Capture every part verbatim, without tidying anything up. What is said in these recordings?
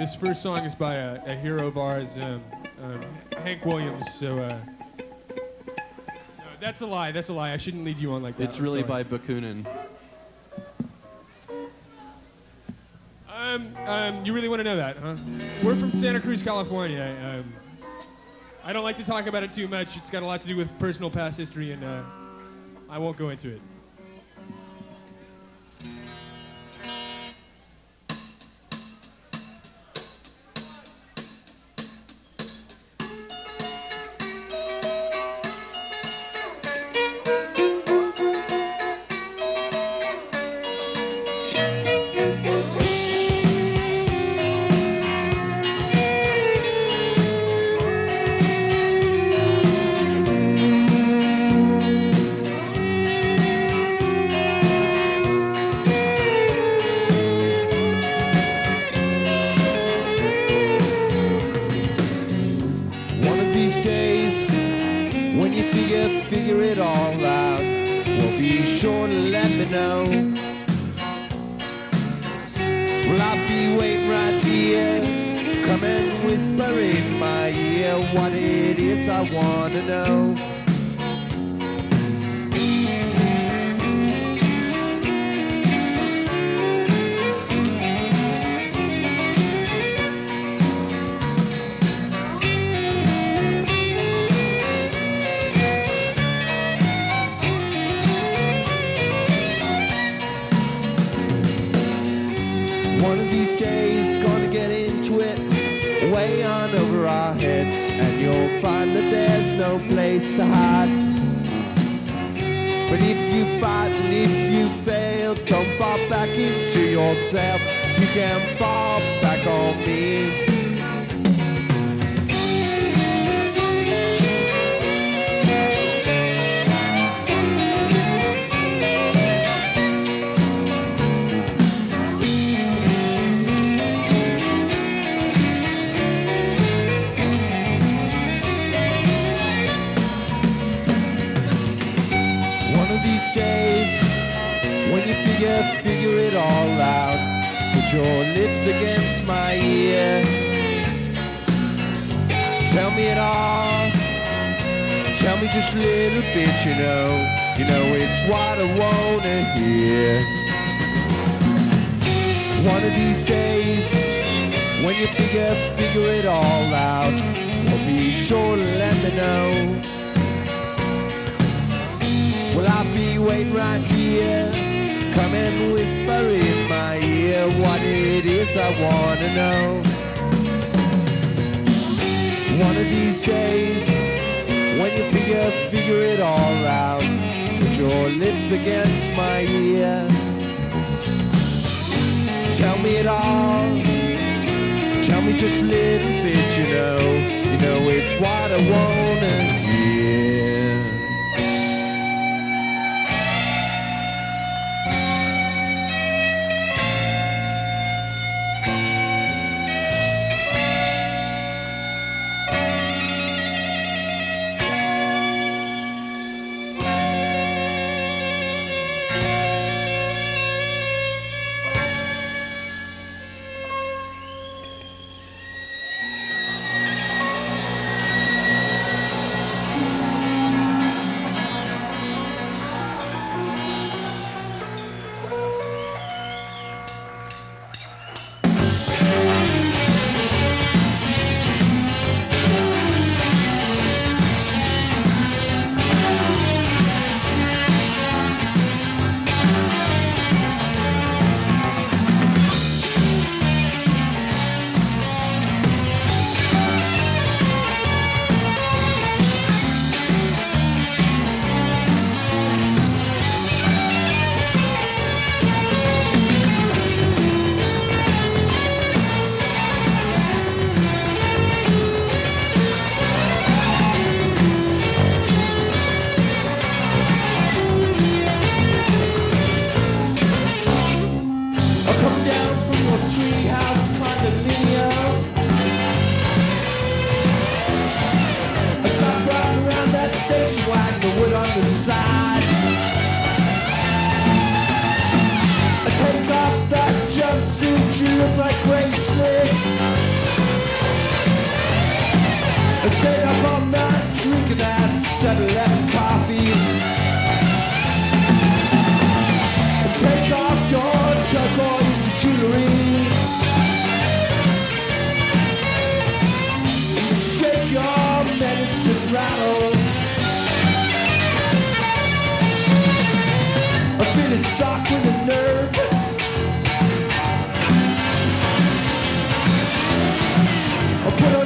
this first song is by a, a hero of ours, um, um, Hank Williams. So uh, no, that's a lie. That's a lie. I shouldn't lead you on like that. It's I'm really sorry. by Bakunin. Um, um, you really want to know that, huh? We're from Santa Cruz, California. Um, I don't like to talk about it too much. It's got a lot to do with personal past history, and uh, I won't go into it.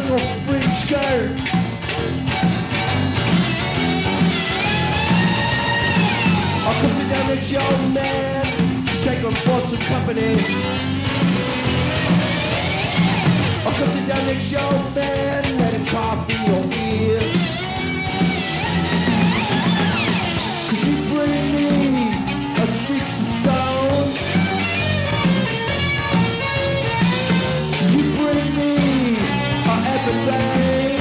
in your fringe skirt. I'll come sit down next to your old man, take her for some company. I'll come sit down next to your old man, let him cough in your ear. Cause you bring me a sticks of stone. You bring me a everything.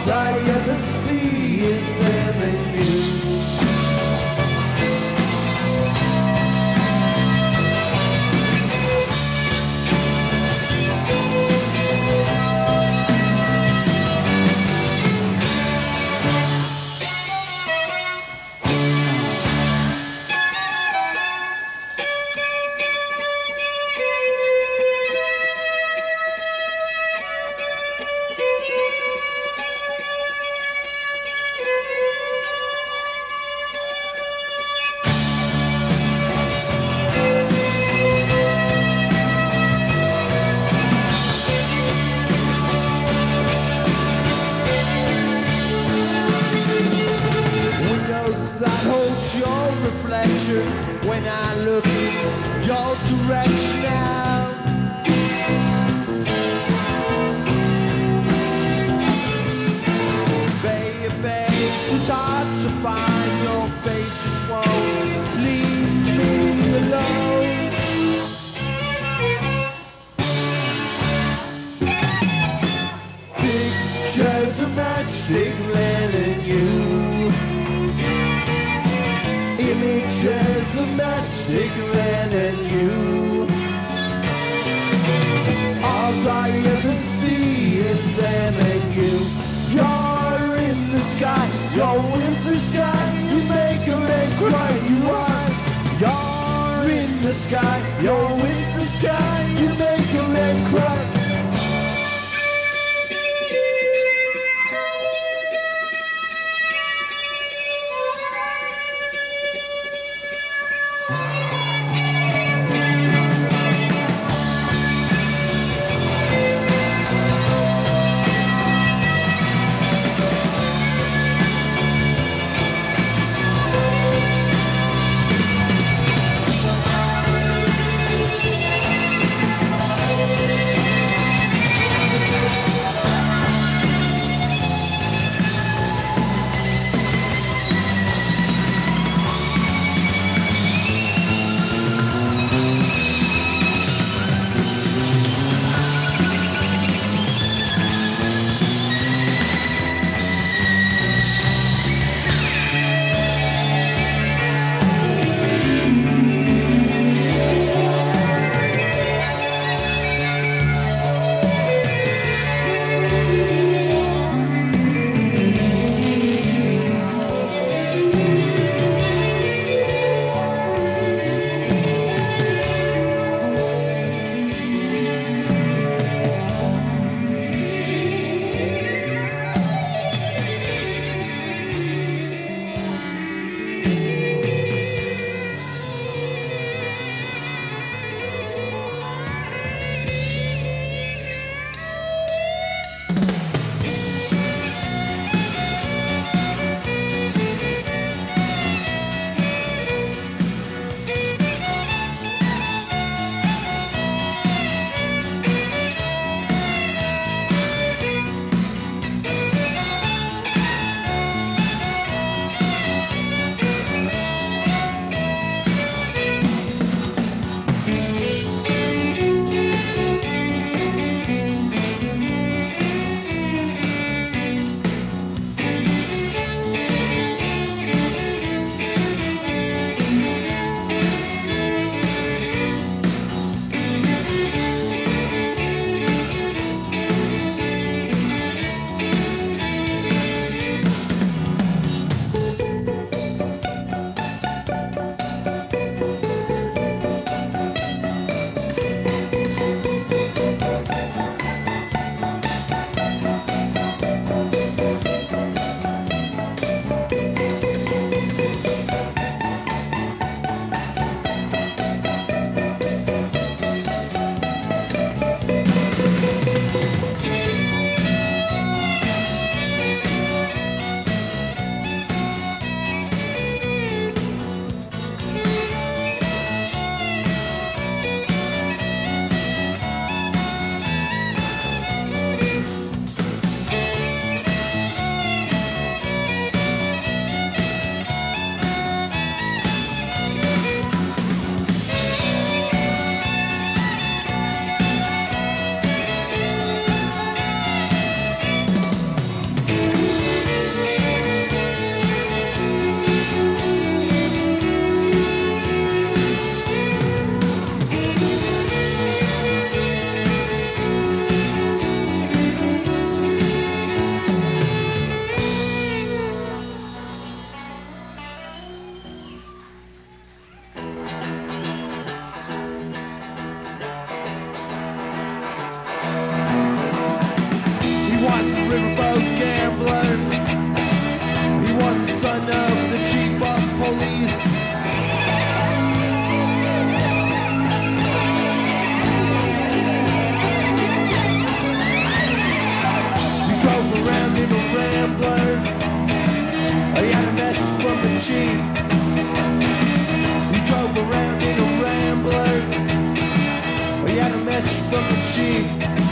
All I ever see is them and you. When I look in your direction now, baby, it's hard to find your face, just won't leave me alone. Pictures of magic letting you. Images of matchstick and you. All I ever see is them and you. You're in the sky, you're in the sky. You make a man cry, you are. You're in the sky, you're in the sky. You make a man cry. riverboat gambler. He was the son of the chief of police. He drove around in a Rambler. He had a message from the chief. He drove around in a Rambler. He had a message from the chief.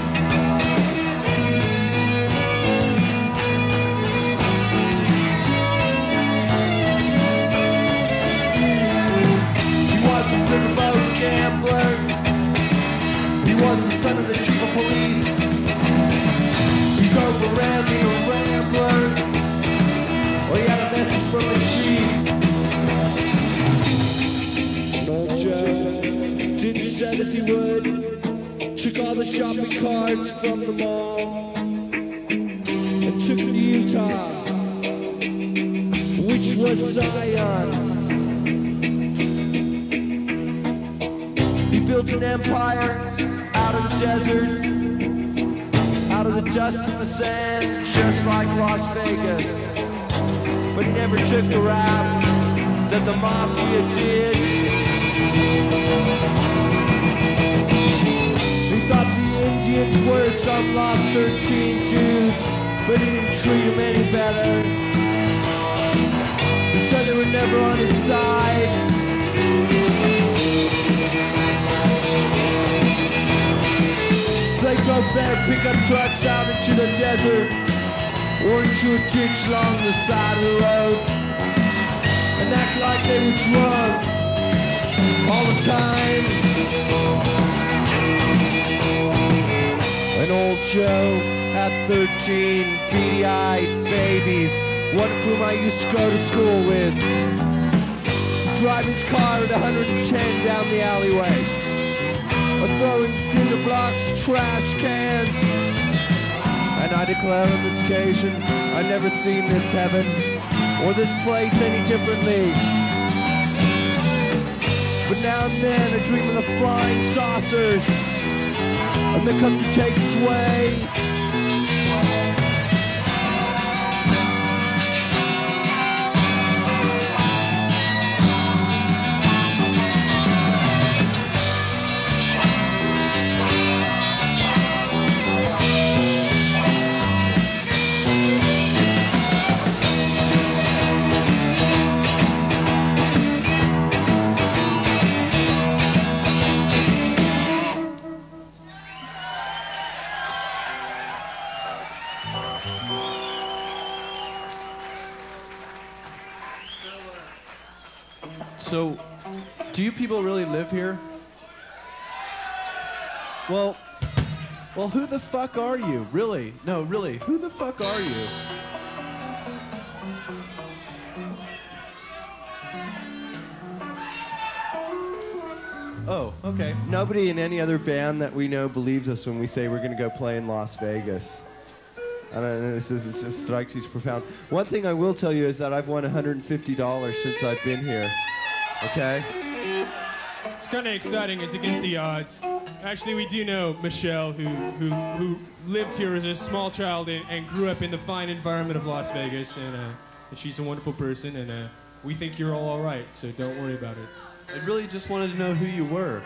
He was a riverboat gambler. He was the son of the chief of police. He drove around in a Rambler. He had a message from the chief. Old Joe did as said as he would. Took all the shopping carts from the mall and took to Utah, which was Zion. He built an empire out of the desert, out of the dust and the sand, just like Las Vegas. But he never took the route that the mafia did. He thought the Indians were some lost thirteen dudes, but he didn't treat them any better. He said they were never on his side. So they drove their pickup trucks out into the desert, or into a ditch along the side of the road, and act like they were drunk all the time. And old Joe had thirteen beady-eyed babies, one of whom I used to go to school with. He'd drive his car at one hundred ten down the alleyway, or throwing cinder blocks, trash cans. And I declare on this occasion, I've never seen this heaven or this place any differently. But now and then I dream of the flying saucers, and they come to take sway. So, do you people really live here? Well, well, who the fuck are you? Really? No, really, who the fuck are you? Oh, okay. Nobody in any other band that we know believes us when we say we're going to go play in Las Vegas. I don't know, this is this is strikes you as profound. One thing I will tell you is that I've won one hundred fifty dollars since I've been here. Okay? It's kind of exciting. It's against the odds. Actually, we do know Michelle, who who who lived here as a small child and, and grew up in the fine environment of Las Vegas, and, uh, and she's a wonderful person, and uh, we think you're all all right, so don't worry about it. I really just wanted to know who you were.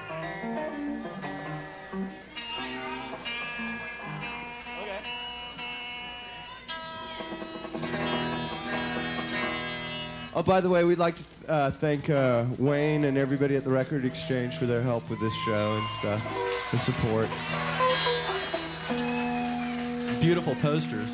Oh, by the way, we'd like to uh, thank uh, Wayne and everybody at the Record Exchange for their help with this show and stuff, the support. Beautiful posters.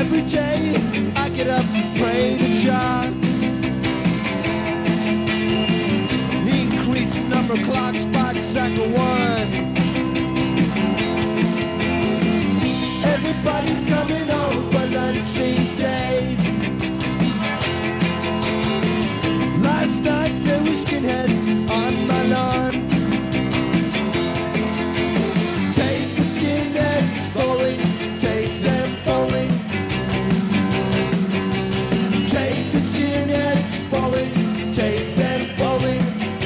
Every day I get up and pray to John. Increase the number of clocks by exactly one. Everybody's coming home for lunch these days. Last night there were skinheads on my lawn. Take the skinheads bowling, take them bowling. Take the skinheads bowling, take them bowling.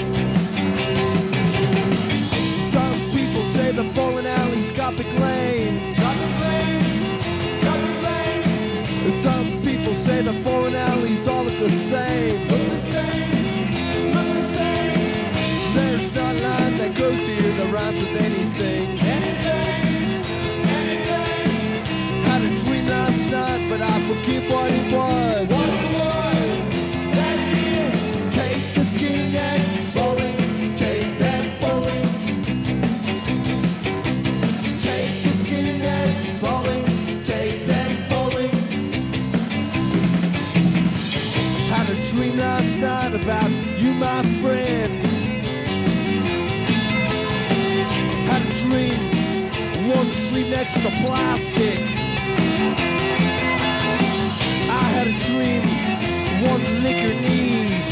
Some people say the bowling alley's got big lanes. Got big lanes, got big lanes. Some people say the bowling alleys all look the same. Look the same, look the same. There's not a line that goes here that rhymes with anything. Anything, anything. Had a dream last night, but I forget what it was. What it was, that it is. Take the skinheads bowling, take them bowling. Take the skinheads bowling, take them bowling. Had a dream last night about you, my friend. Had a dream, wanted to sleep next to plastic. I had a dream, wanted to lick your knees.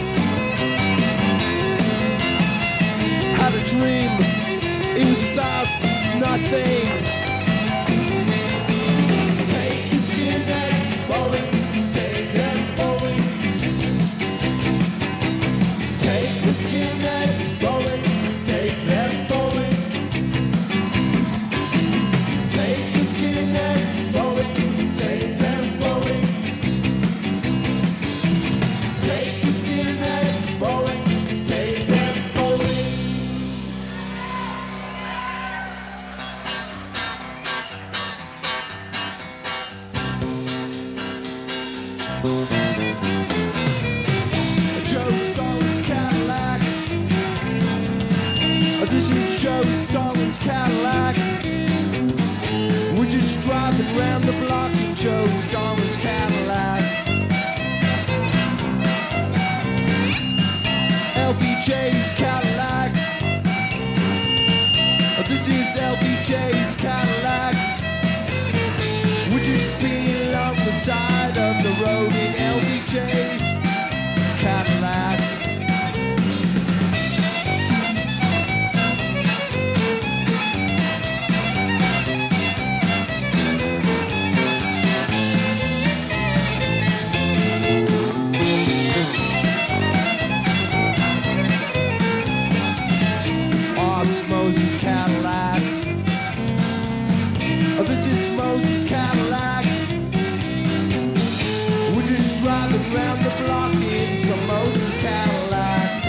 Had a dream, it was about nothing. Take the skinheads bowling, take them bowling. Take the skinheads bowling, take them bowling. Take the skinheads bowling, take them bowling. Take the skinheads bowling, take them bowling. Joe Stalin's Cadillac. This is Joe Stalin's Cadillac. We're just driving around the block in Joe Stalin's Cadillac. L B J's Cadillac. This is L B J's Cadillac. We're just being along the side of the road in L B J's Cadillac. Moses Cadillac. Oh, this is Moses Cadillac. We're just driving around the block in some Moses Cadillac.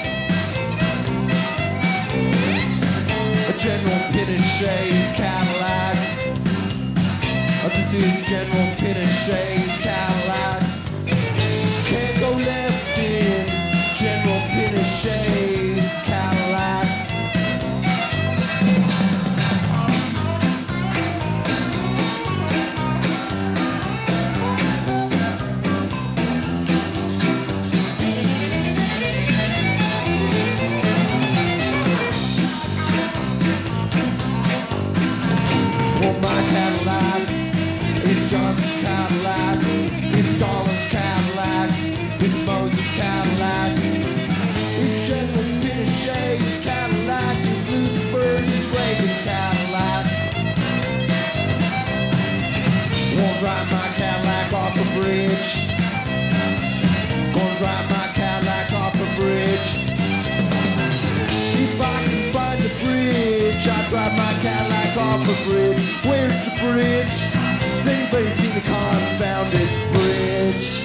A General Pinochet's Cadillac. Oh, this is General Pinochet's Cadillac. Can't go left in General Pinochet's Cadillac. Well, my Cadillac is Johnson's Cadillac, it's Stalin's Cadillac, it's Moses Cadillac, it's General Pinochet's Cadillac, it's Lucifer's, it's Reagan's Cadillac. Won't ride my Cadillac off the bridge. Gonna ride my Cadillac off the bridge. If I can find the bridge, I'd ride my Cadillac off the bridge. Where's the bridge? Has anybody seen the confounded bridge?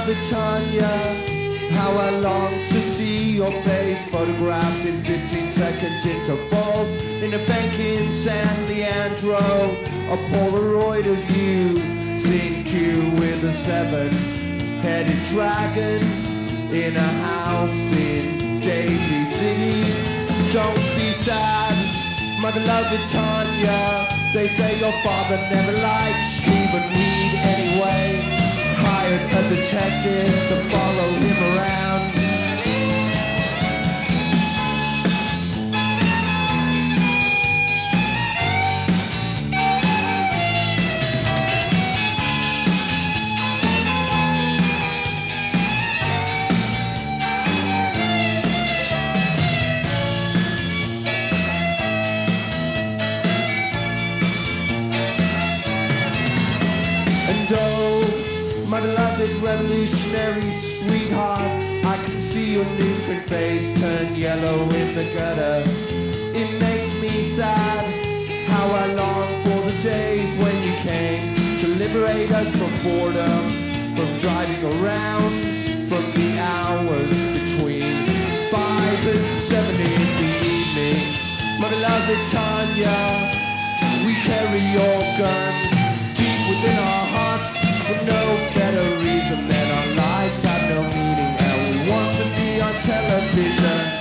beloved Tanya, how I long to see your face photographed in fifteen second intervals in a bank in San Leandro, a Polaroid of you, seen Q with a seven-headed dragon in a house in Daly City. Don't be sad, my beloved Tanya, they say your father never likes you, but read anyway. Hired a detective to follow him around. And oh, my beloved revolutionary sweetheart, I can see your newsprint face turn yellow in the gutter. It makes me sad how I long for the days when you came to liberate us from boredom, from driving around, from the hours between five and seven in the evening. My beloved Tanya, we carry your gun deep within our hearts for no better reason than our lives have no meaning and we want to be on television.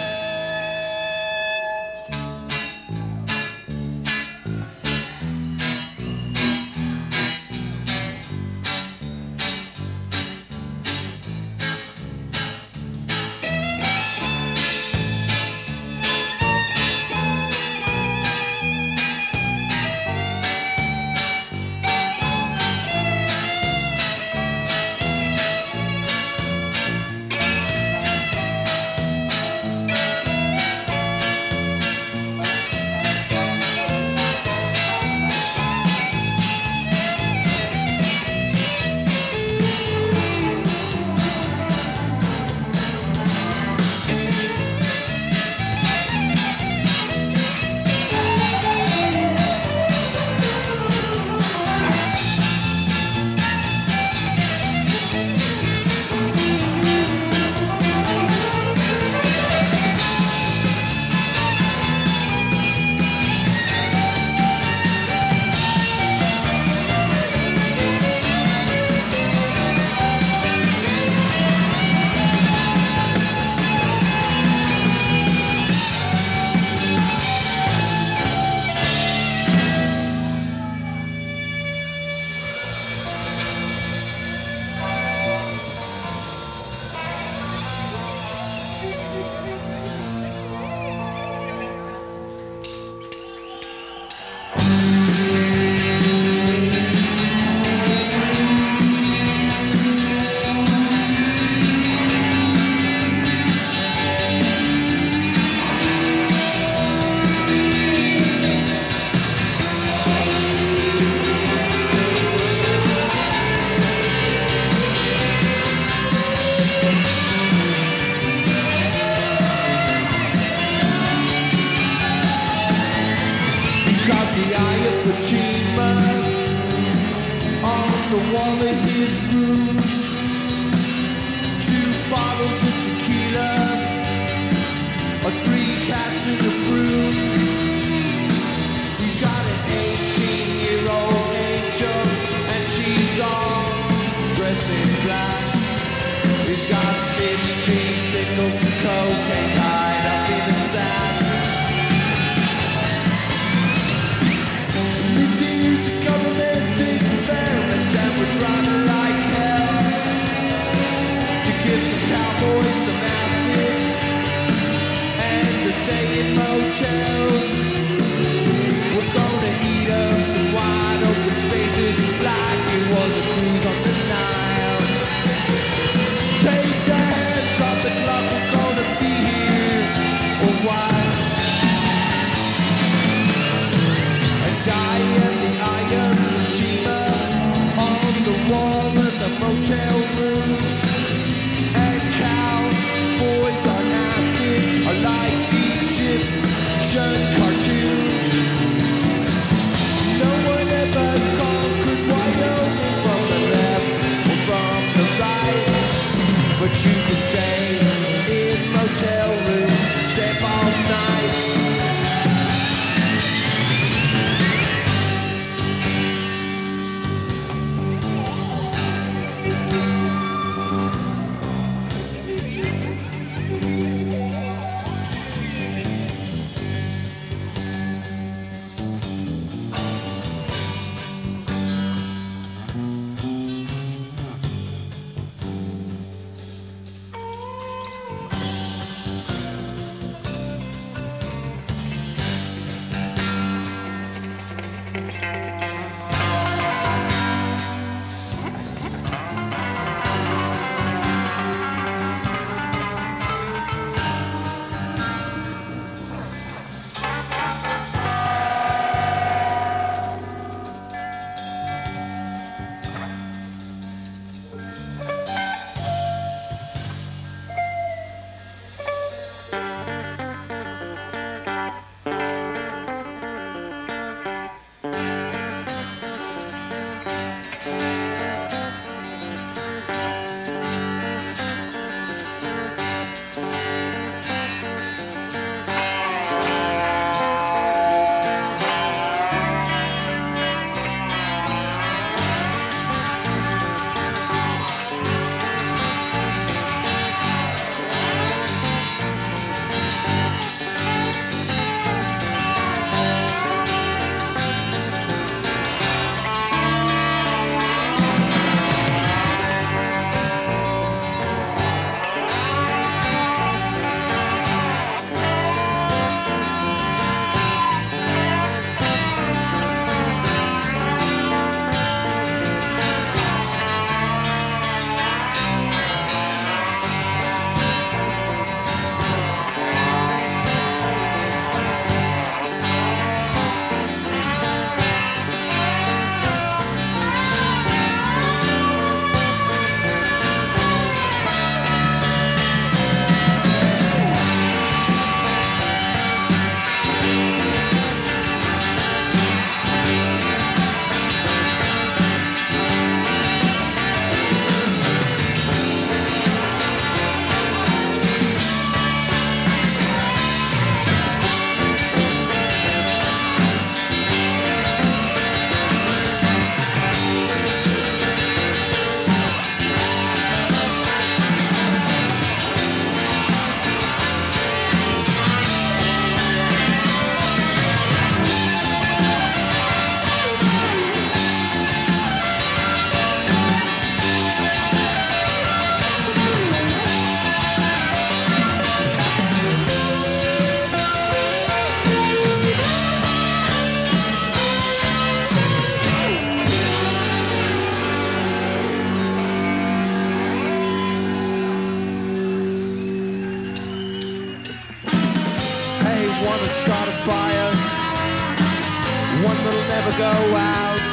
Cowboys, some acid, and shoot the same in motel rooms and step all night. wanna start a fire, one that'll never go out.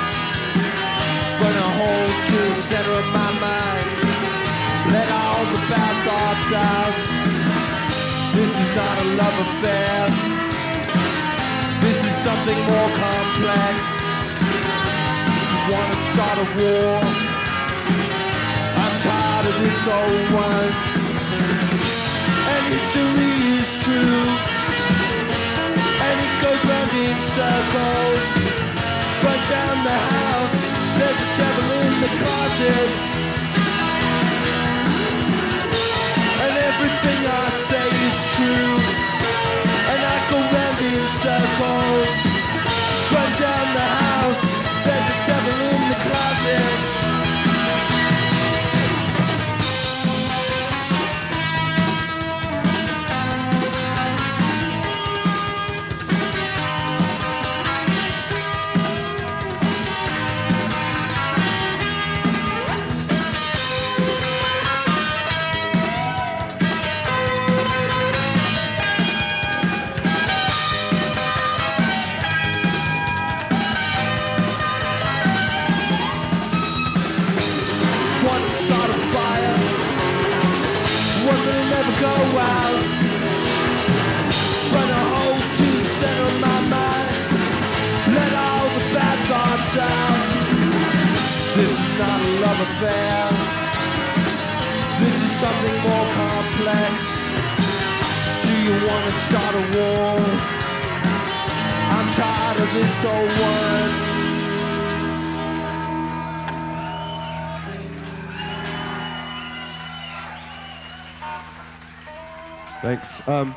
Burn a hole to the center of my mind, let all the bad thoughts out. This is not a love affair, this is something more complex. You wanna start a war, I'm tired of this old one. And history is true, and it goes round in circles. Burn down the house, there's a devil in the closet. And everything I say is true, and I go round in circles. Burn down the house, there's a devil in the closet. Go out, run a hole to the center of my mind, let all the bad thoughts out. This is not a love affair, this is something more complex? Do you want to start a war? I'm tired of this old one. Thanks. Um,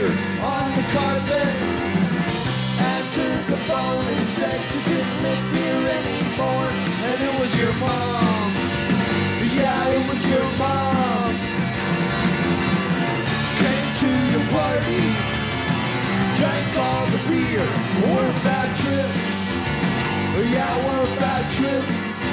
beer on the carpet. Answered the phone and said you didn't live here anymore. And it was your mom. Yeah, it was your mom. Came to your party, drank all the beer. What a bad trip. Yeah, what a bad trip.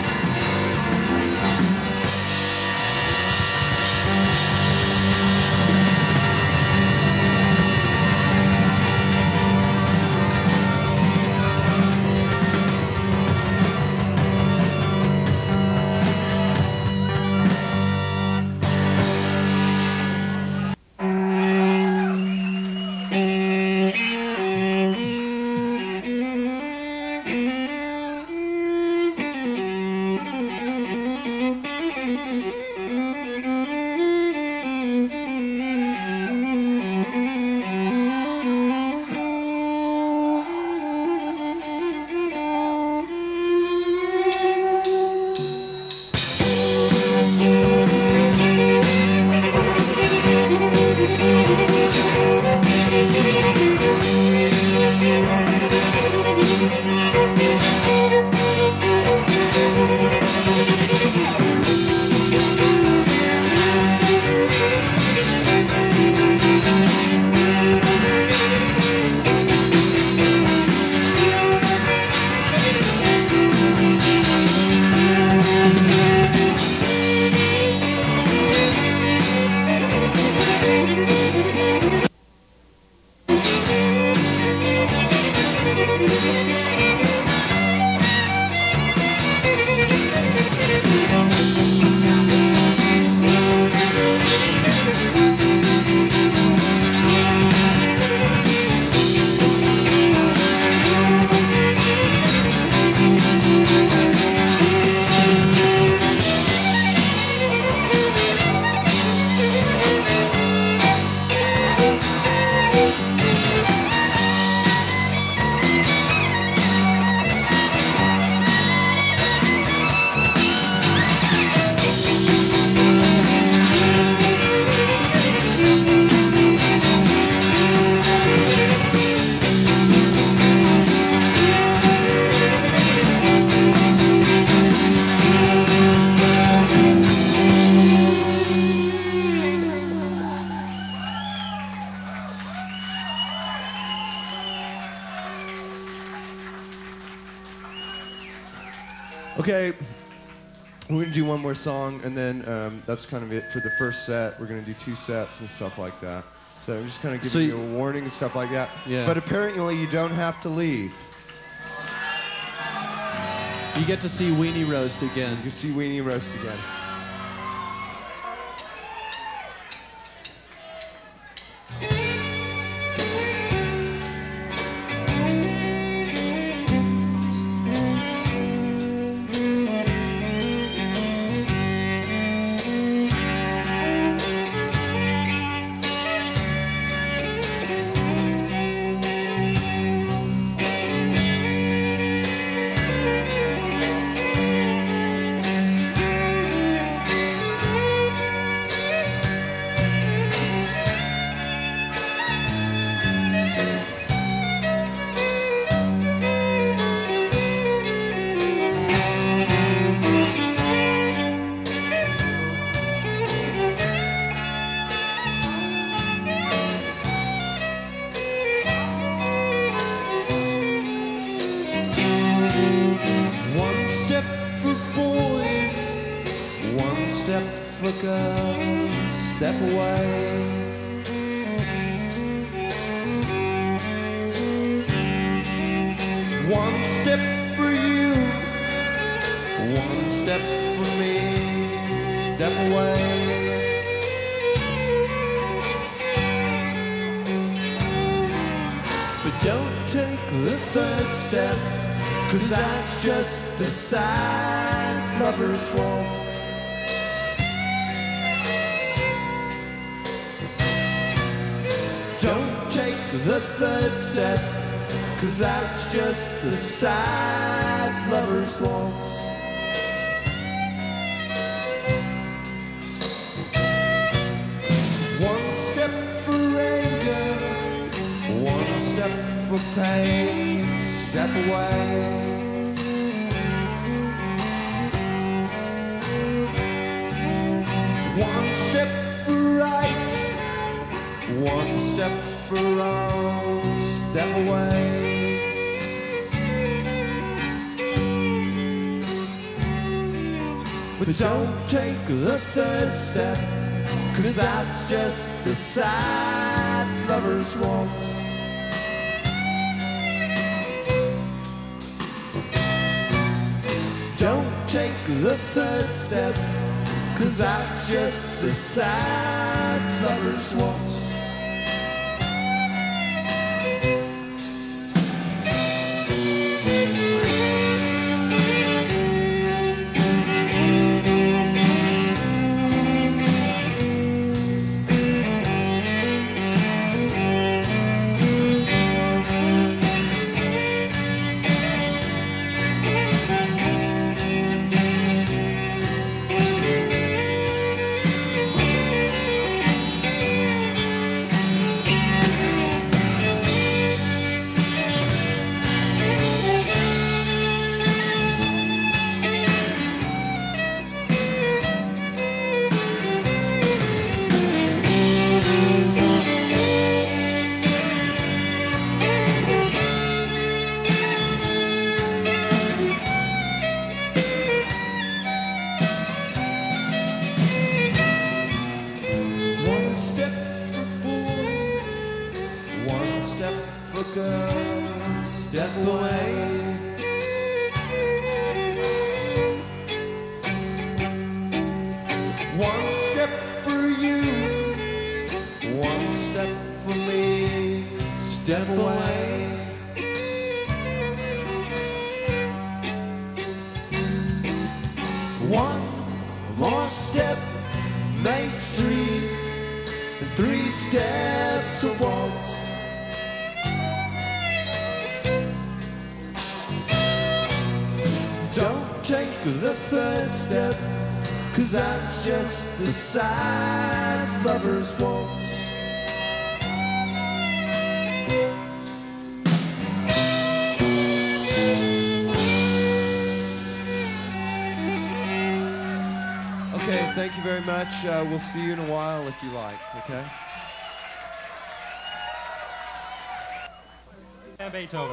Okay, we're going to do one more song, and then um, that's kind of it for the first set. We're going to do two sets and stuff like that. So I'm just kind of giving So you, you- a warning and stuff like that. Yeah. But apparently you don't have to leave. You get to see Weenie Roast again. You can see Weenie Roast again. One step for boys, one step for girls, step away. One step for you, one step for me, step away. But don't take the third step, 'cause that's just the sad lover's waltz. Don't take the third step, 'cause that's just the sad lover's waltz. One step for anger, step for pain, step away. One step for right, one step for wrong, step away. But don't take the third step, 'cause that's just the sad lover's waltz. Don't take the third step, 'cause that's just the sad lover's waltz. That's just the sad lover's waltz. Okay, thank you very much. Uh, we'll see you in a while if you like, okay? And Beethoven.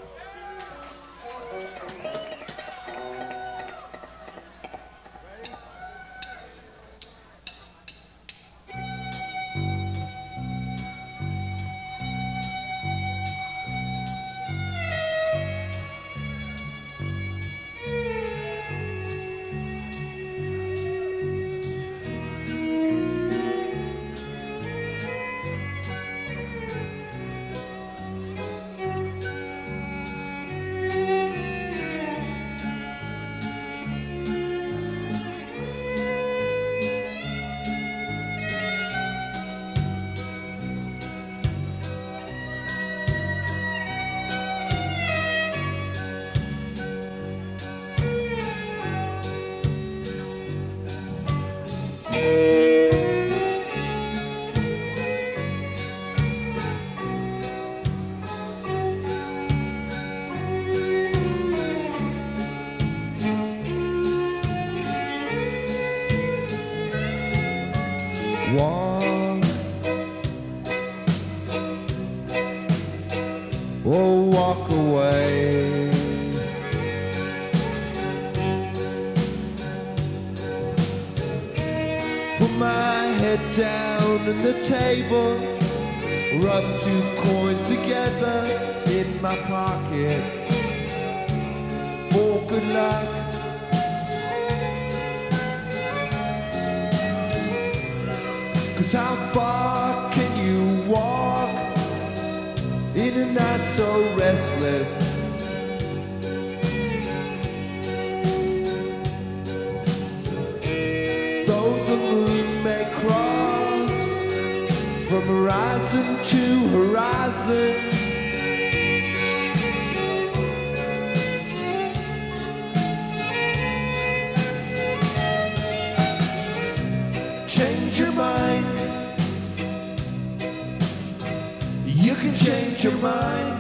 Walk, oh walk away. Put my head down on the table, rub two coins together in my pocket for good luck. Cause how far can you walk in a night so restless? Though the moon may cross from horizon to horizon, change your mind. You can change your mind.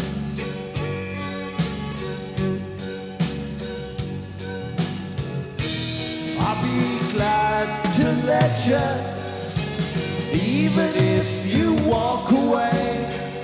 I'll be glad to let you, even if you walk away.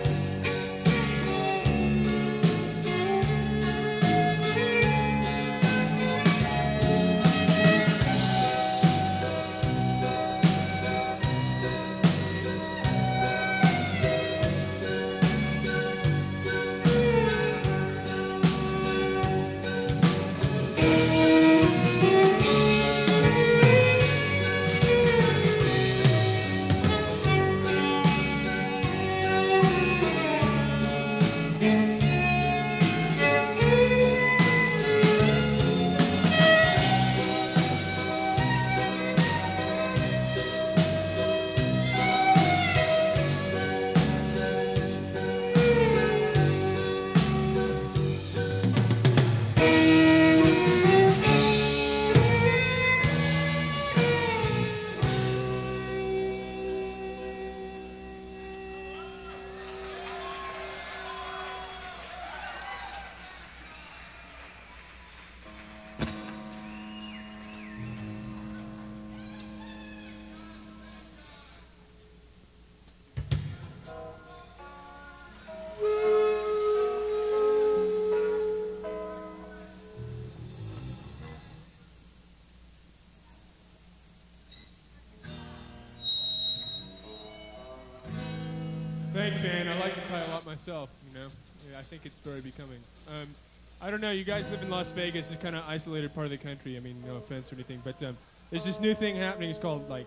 Thanks, man. I like the title a lot myself, you know. Yeah, I think it's very becoming. Um, I don't know, you guys live in Las Vegas. It's kind of isolated part of the country. I mean, no offense or anything, but um, there's this new thing happening. It's called, like,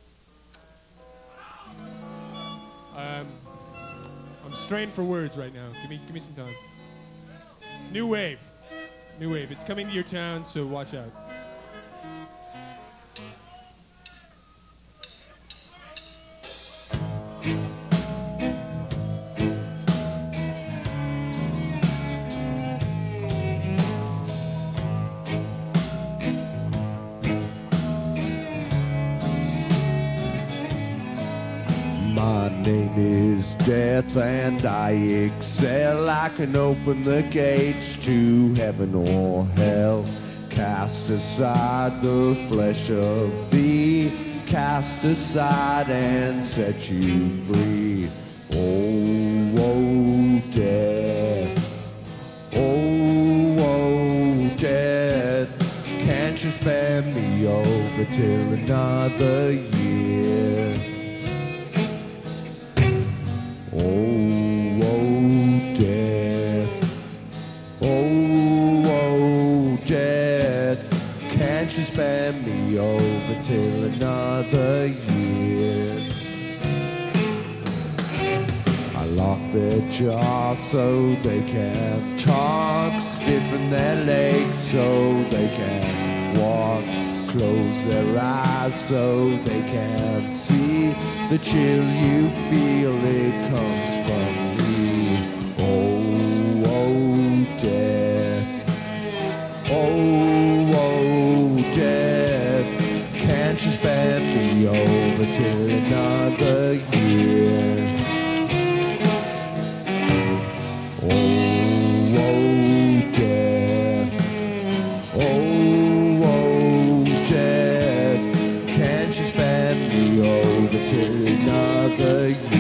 um, um, I'm strained for words right now. Give me, give me some time. New wave. New wave. It's coming to your town, so watch out. Death and I excel. I can open the gates to heaven or hell. Cast aside the flesh of thee, cast aside and set you free. Oh, oh, death. Oh, oh, death. Can't you spare me over till another year? Oh, oh, death. Oh, oh, death. Can't you spare me over till another year? I lock their jaws so they can talk, stiffen their legs so they can walk, close their eyes so they can see. The chill you feel, it comes from me. Oh, oh, death. Oh, oh, death. Can't you spare me over till another year? Oh, oh, death. Oh, oh, death. Can't you spare me over till another year?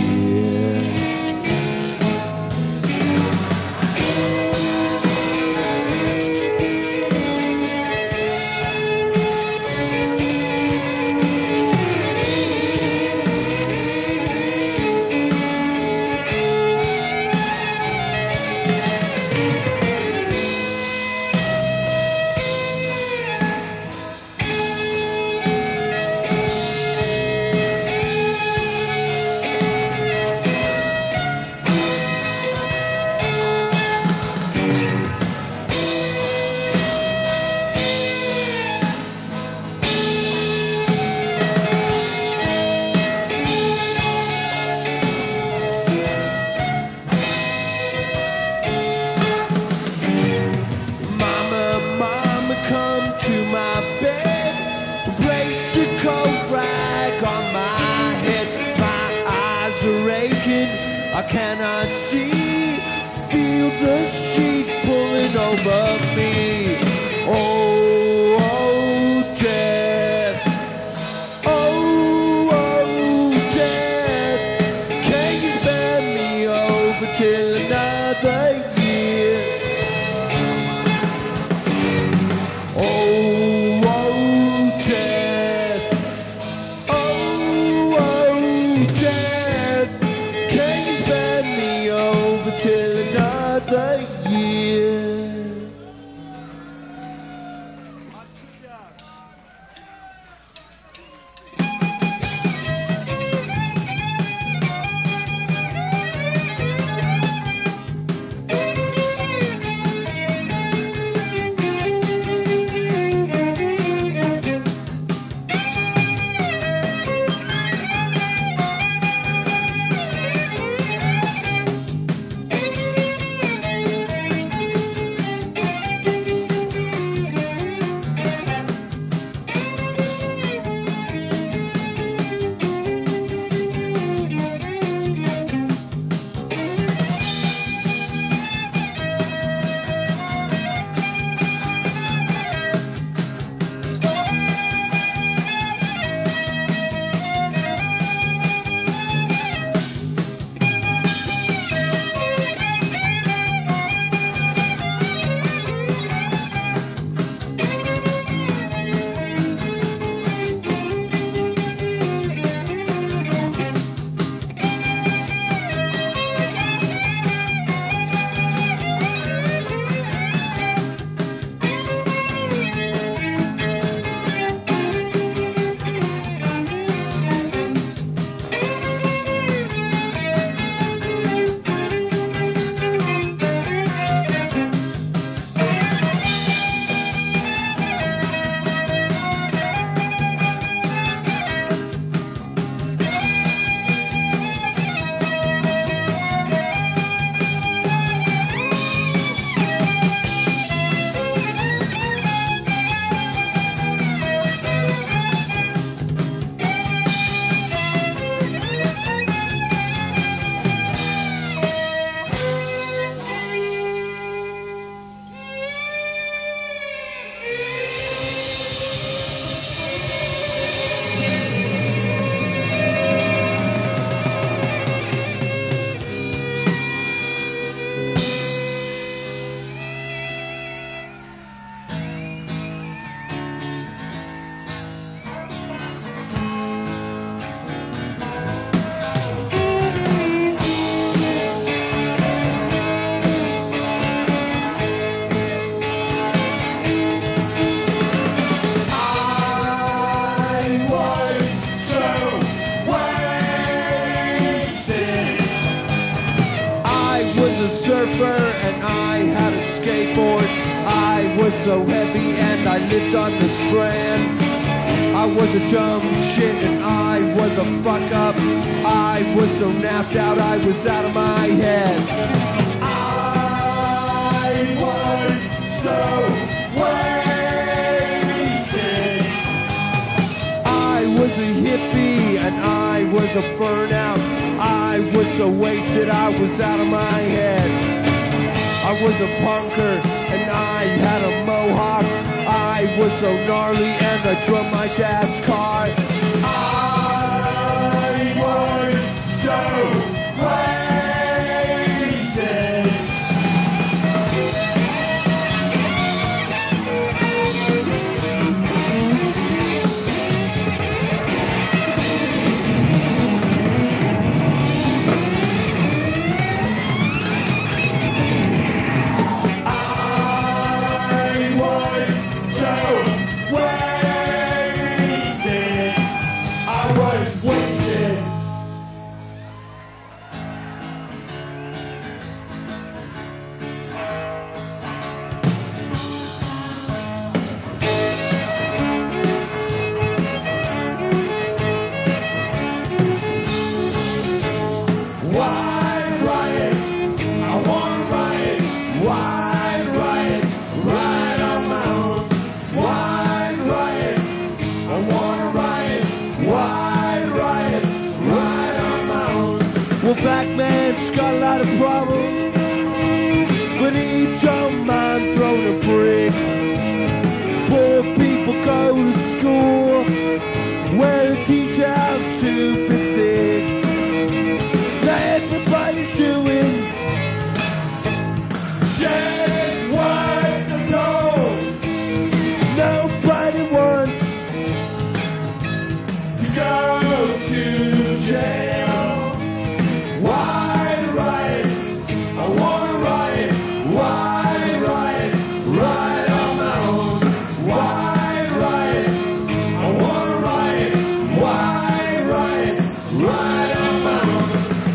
I cannot see, feel the sheet pulling over me. Oh, oh, death. Oh, oh, death. Can you spare me over till another year? Oh, oh, death. Oh, oh, death. Can you spare me over till another year? So heavy and I lived on the Strand. I was a dumb shit and I was a fuck up. I was so napped out I was out of my head. I was so wasted. I was a hippie and I was a burnout. I was so wasted I was out of my head. I was a punker and I had a mohawk. I was so gnarly and I drove my dad's car. I was so wasted. Well, black man's got a lot of problems, but he don't mind throwing a brick. Poor people go to school where they teach how to be thick. Now everybody's doing shit what they're told. Nobody wants to go to jail. Why write? I wanna write. Why write? Write on my own. Why write? I wanna write. Why write? Write on my own.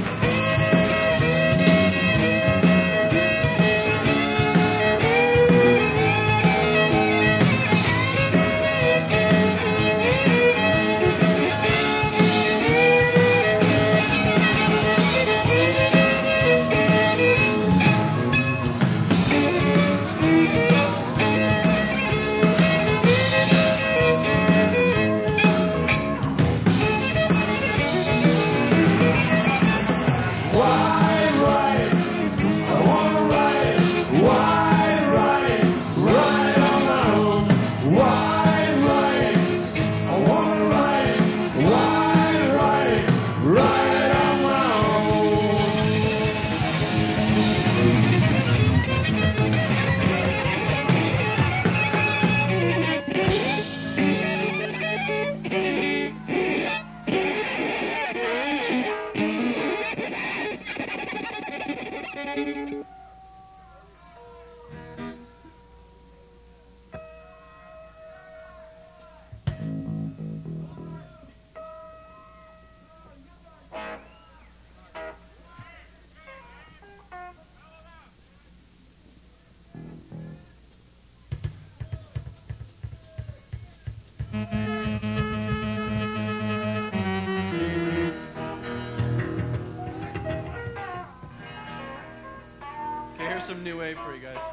Okay, here's some new wave for you guys.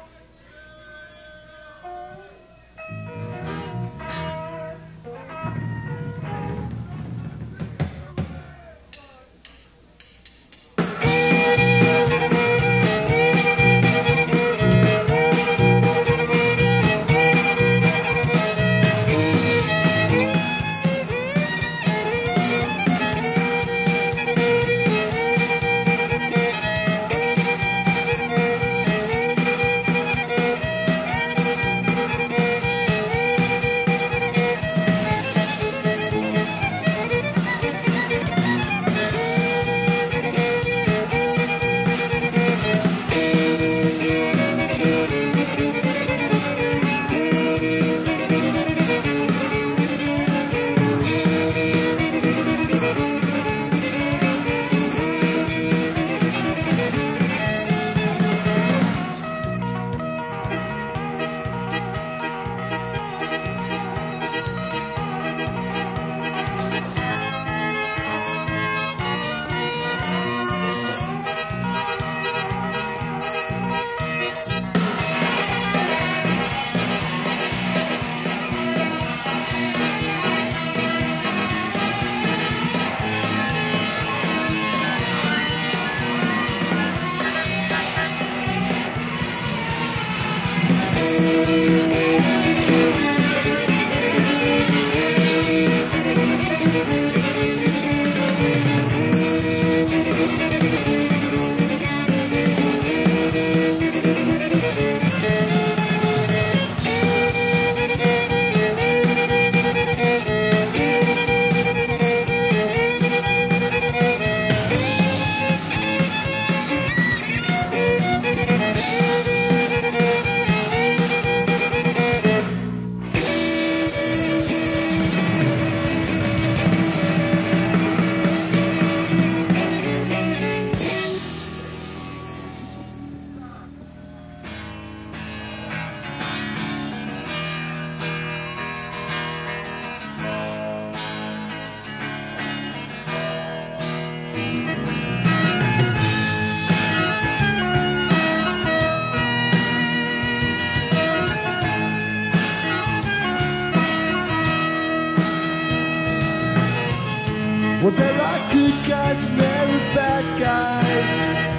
bad guys.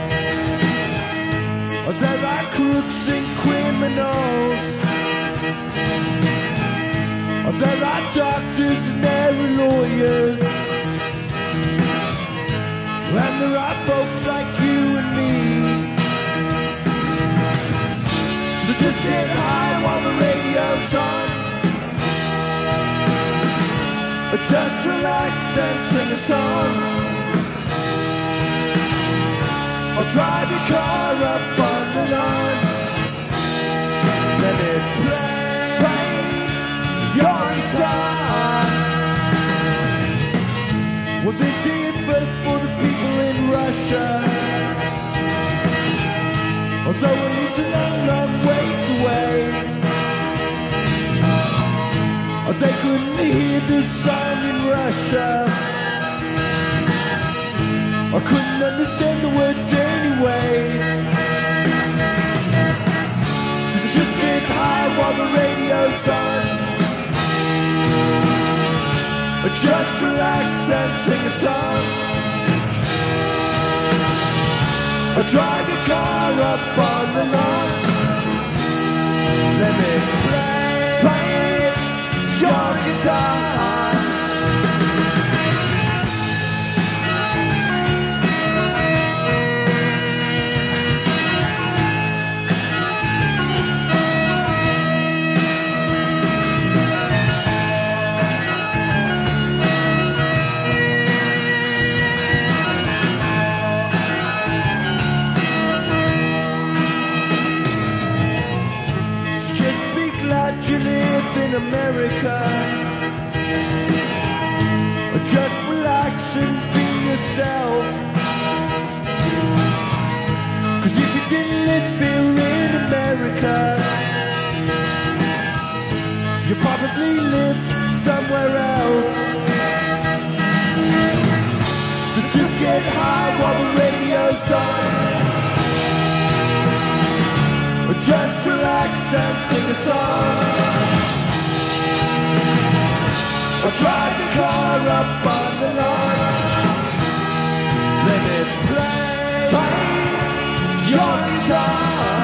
There are crooks and criminals. There are doctors and there are lawyers. And there are folks like you and me. So just get high while the radio's on. Just relax and sing a song. Or drive your car up on the lawn. Let it play, play your guitar. Well, they say it first for the people in Russia. Although it is a long, long ways away. They couldn't hear the song in Russia. I couldn't understand the words anyway. So just get high while the radio's on. Just relax and sing a song. Or drive your car up on the lawn. Let me play, play your guitar. You live in America. Just relax and be yourself. Cause if you didn't live here in America, you probably live somewhere else. So just get high while the radio's on. Just relax and sing a song. Or drive the car up on the lawn. Let it play, play your guitar.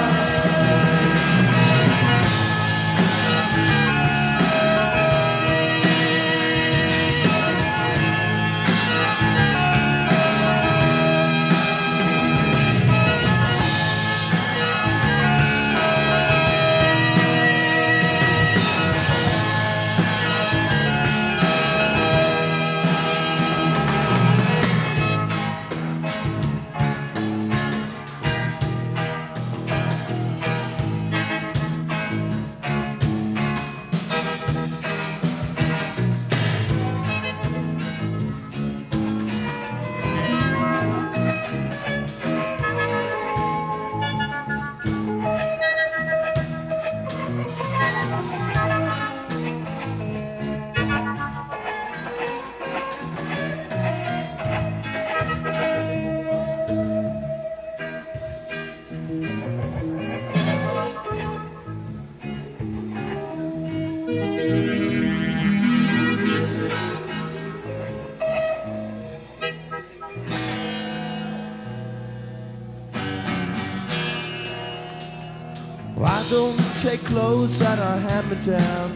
I don't take clothes that are hammered down.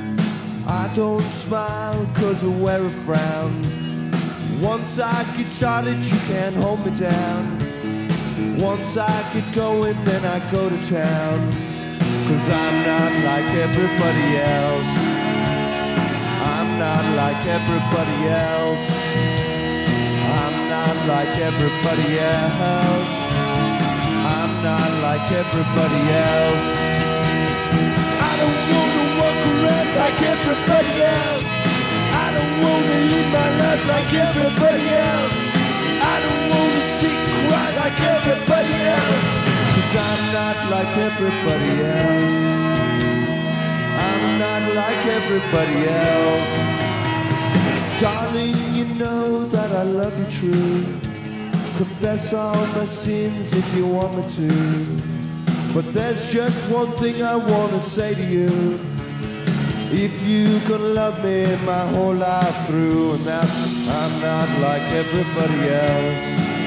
I don't smile cause I wear a frown. Once I get started you can't hold me down. Once I get going then I go to town. Cause I'm not like everybody else. I'm not like everybody else. I'm not like everybody else. I'm not like everybody else. I don't wanna walk around like everybody else. I don't wanna live my life like everybody else. I don't wanna sit and cry like everybody else. Cause I'm not like everybody else. I'm not like everybody else. Darling, you know that I love you true. Confess all my sins if you want me to. But there's just one thing I want to say to you. If you can love me my whole life through, and that's I'm not like everybody else.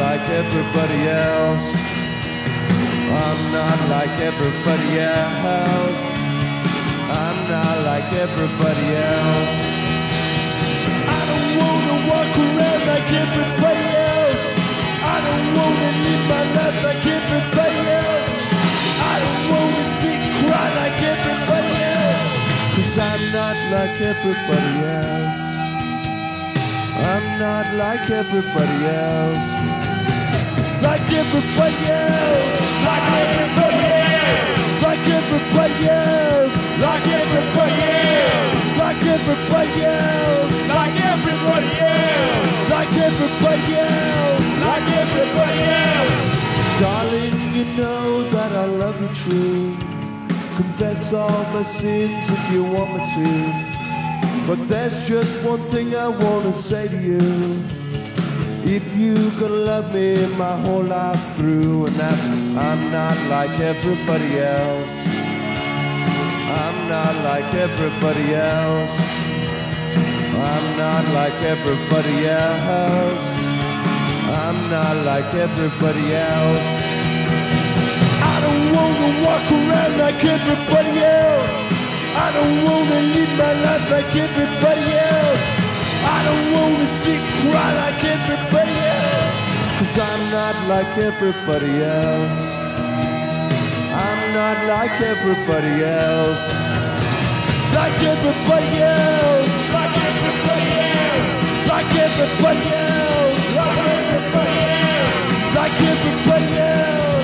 like everybody else. I'm not like everybody else. I'm not like everybody else. I don't wanna walk around like everybody else. I don't wanna live my life like everybody else. I don't wanna sit and cry like everybody else. Cause I'm not like everybody else. I'm not like everybody else. Like everybody else. Like everybody else. Like everybody else. Like everybody else. Like everybody else. Like everybody else. Like everybody else. Like everybody else. Darling, you know that I love you true. Confess all my sins if you want me to. But there's just one thing I wanna say to you. If you could love me my whole life through, and that's I'm not like everybody else. I'm not like everybody else. I'm not like everybody else. I'm not like everybody else. I don't wanna walk around like everybody else. I don't wanna live my life like everybody else. I don't wanna sit and cry like everybody else. Cause I'm not like everybody else. I'm not like everybody else. Like everybody else. Like everybody else. Like everybody else. Like everybody else. Like everybody else.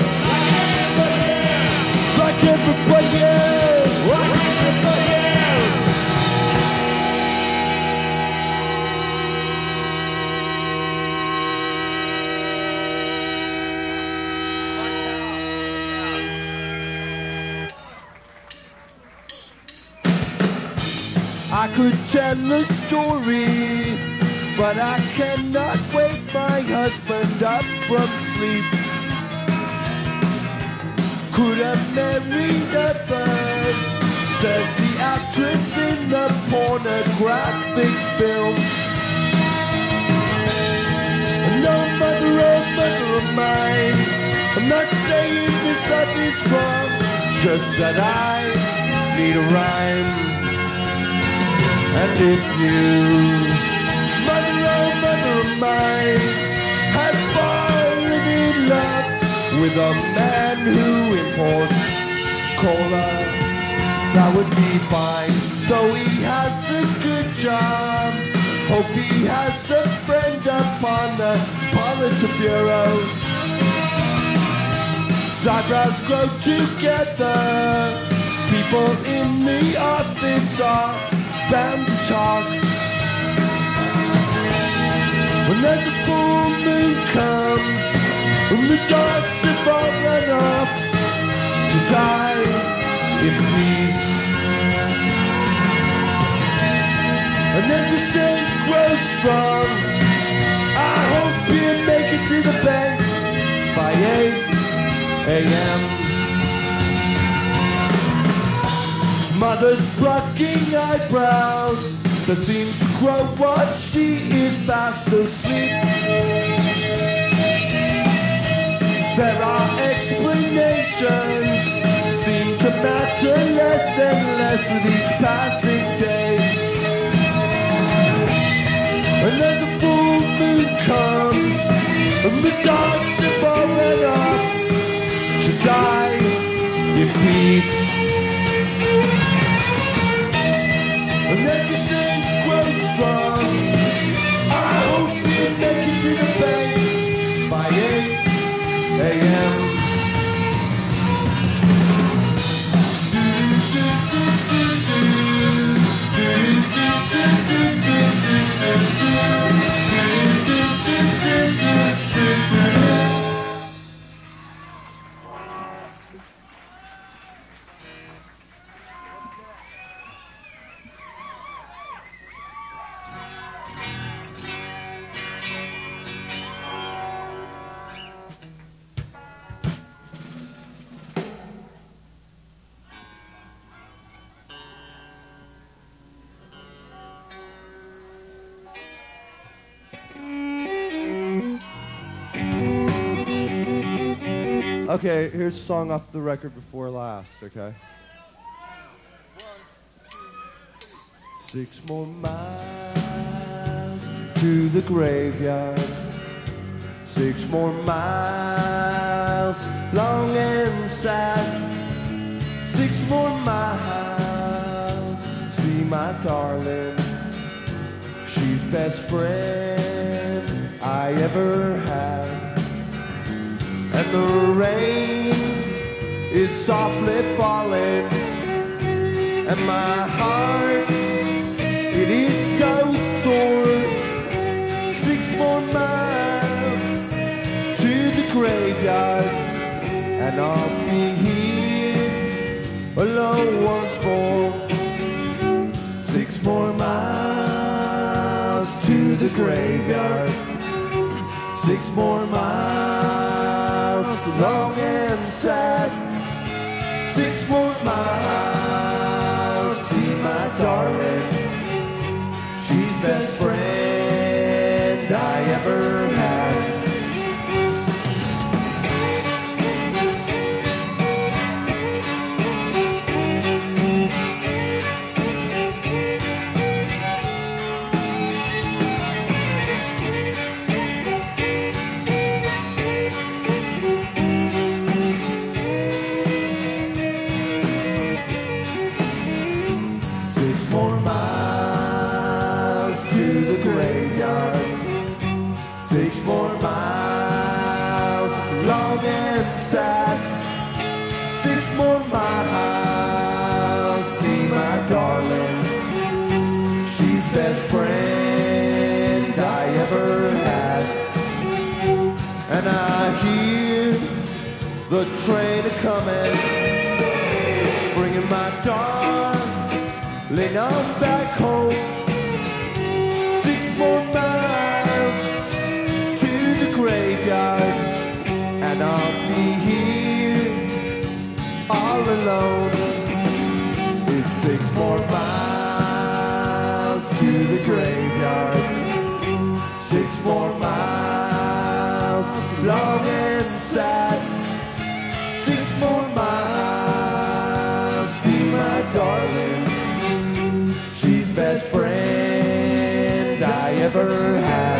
Like everybody else. Like everybody else. I could tell a story, but I cannot wake my husband up from sleep. Could have married a bird, says the actress in the pornographic film. No mother, oh mother of mine, I'm not saying this love is wrong, just that I need a rhyme. And if you, mother, oh mother of mine, had fallen in love with a man who imports cola, that would be fine. Though he has a good job, hope he has a friend upon the Politburo. Eyebrows grow together, people in the office are bound to talk. When there's a full moon comes, when the dogs have all run off to die in peace, and then the sun grows strong, I hope you make it to the bank by eight a m Mother's plucking eyebrows that seem to grow while she is fast asleep. There are explanations, seem to matter less and less with each passing day. And then the full moon comes, and the dogs have all run off to die in peace. And everything grows strong, I hope you make it to the bank by eight a m Okay, here's a song off the record before last, okay? Six more miles to the graveyard. Six more miles, long and sad. Six more miles, see my darling. She's best friend I ever had. And the rain is softly falling, and my heart, it is so sore. Six more miles to the graveyard, and I'll be here alone once more. Six more miles to the graveyard. Six more miles, long and sad. Six more miles, see my darling. She's best friend I ever had. Six more miles, long and sad. Six more miles, see my darling. She's best friend I ever had. And I hear the train a-coming, bringing my darling on back home. Six more miles to the graveyard, and I'll be here all alone. It's six more miles to the graveyard. Six more miles, long and sad. Six more miles, see my darling. She's best friend I ever had.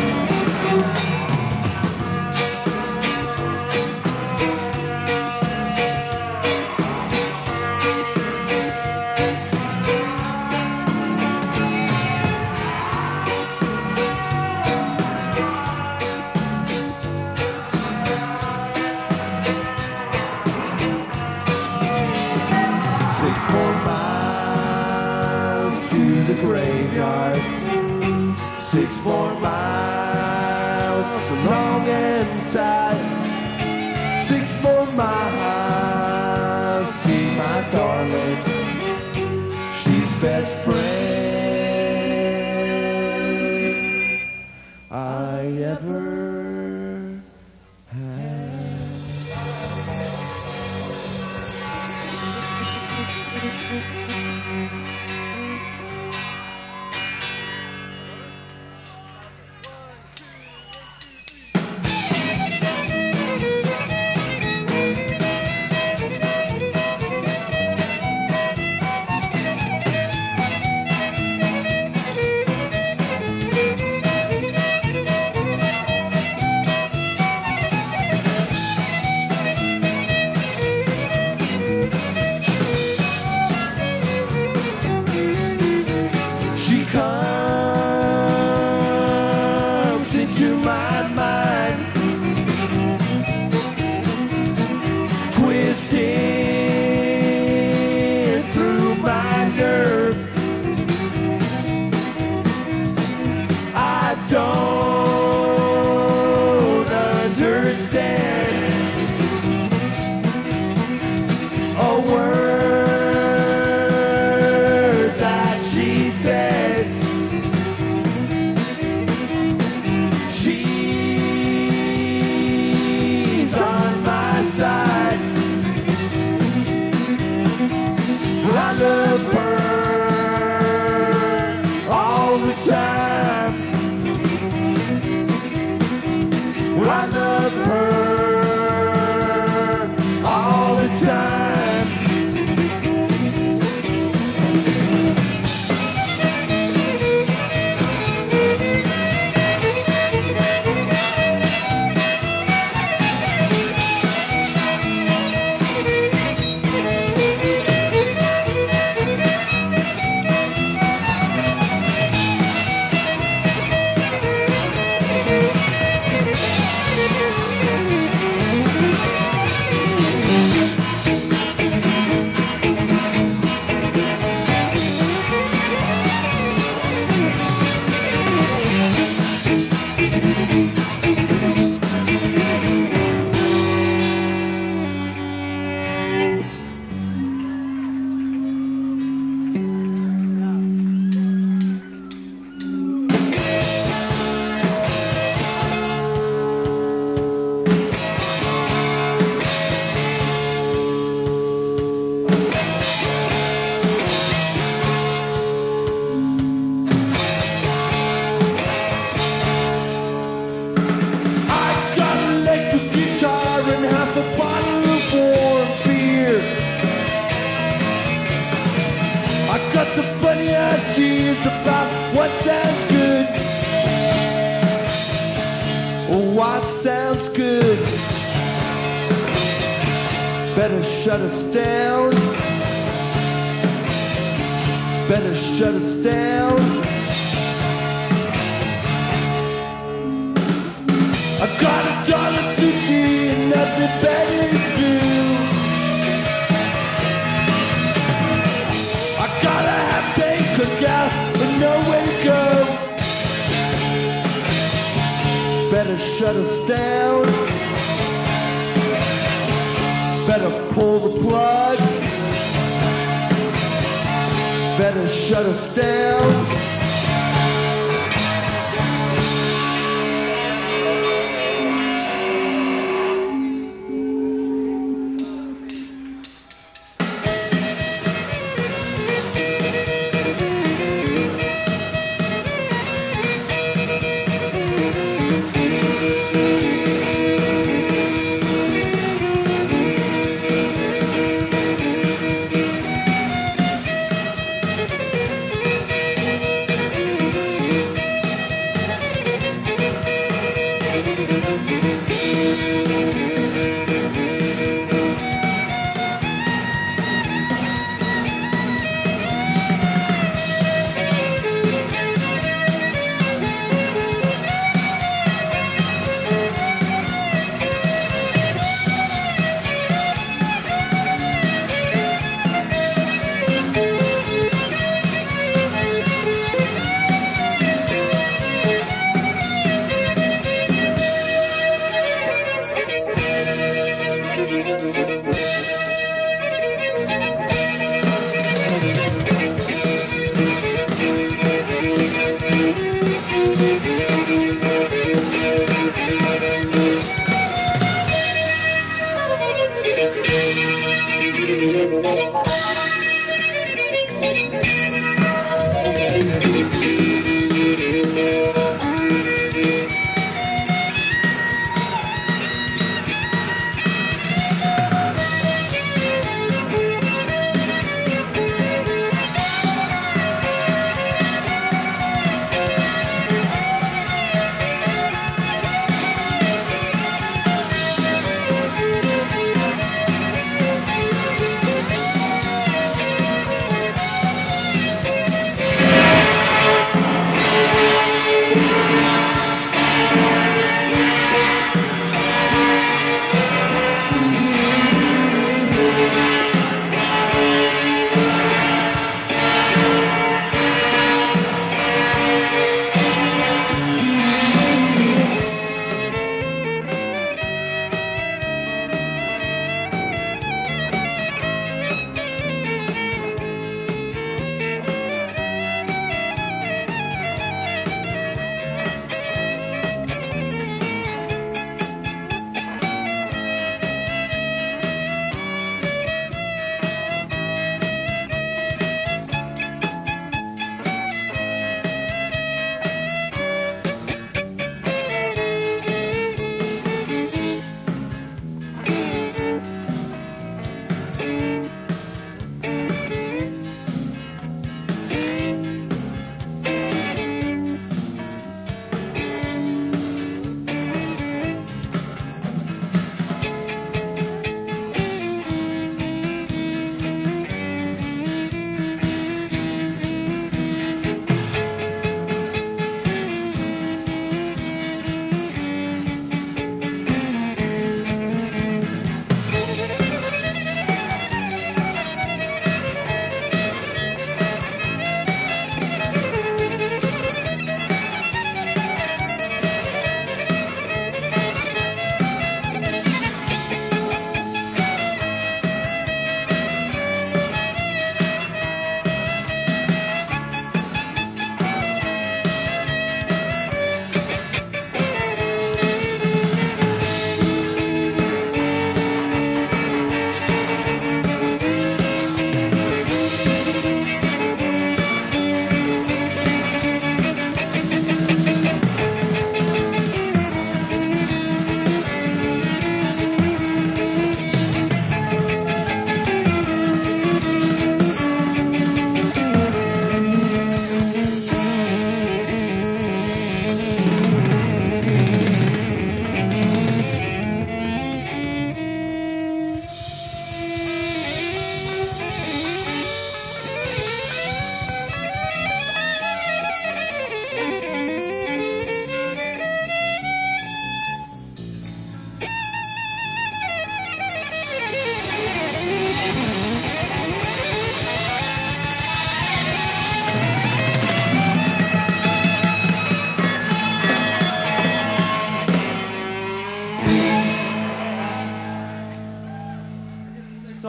Graveyard. Six more miles, so long and sad. Six more miles, see my darling. She's best friend I ever I love her about what sounds good. What sounds good? Better shut us down. Better shut us down. I got a dollar fifty and nothing better to do. I gotta have tank of gas but nowhere to go. Better shut us down. Better pull the plug. Better shut us down.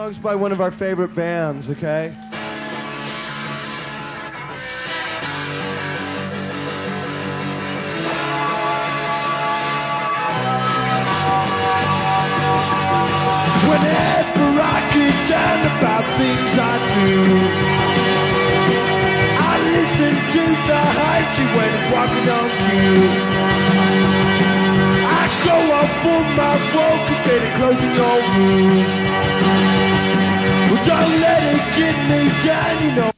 song's by one of our favorite bands, okay? Whenever I get down about things I do, I listen to the hype when it's walking on cue. I go up for my focus and it closing your moves. Well, don't let it get me down, you know.